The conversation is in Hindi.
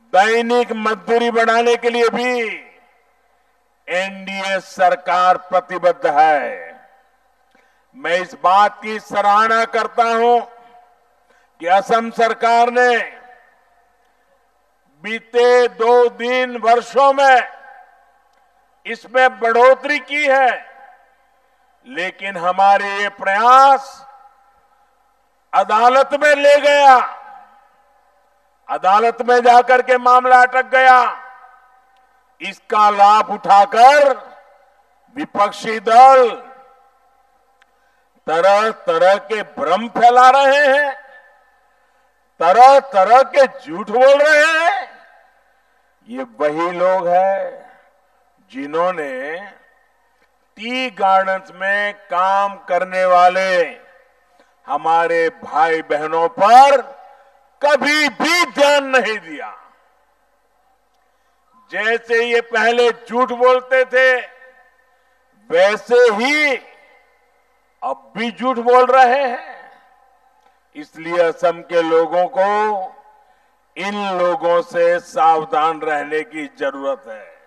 दैनिक मजदूरी बढ़ाने के लिए भी एनडीए सरकार प्रतिबद्ध है। मैं इस बात की सराहना करता हूं कि असम सरकार ने बीते 2 वर्षों में इसमें बढ़ोतरी की है, लेकिन हमारे ये प्रयास अदालत में ले गया। अदालत में जाकर के मामला अटक गया। इसका लाभ उठाकर विपक्षी दल तरह तरह के भ्रम फैला रहे हैं, तरह तरह के झूठ बोल रहे हैं। ये वही लोग हैं जिन्होंने टी गार्डन्स में काम करने वाले हमारे भाई बहनों पर कभी भी ध्यान नहीं दिया। जैसे ये पहले झूठ बोलते थे, वैसे ही अब भी झूठ बोल रहे हैं। इसलिए असम के लोगों को इन लोगों से सावधान रहने की जरूरत है।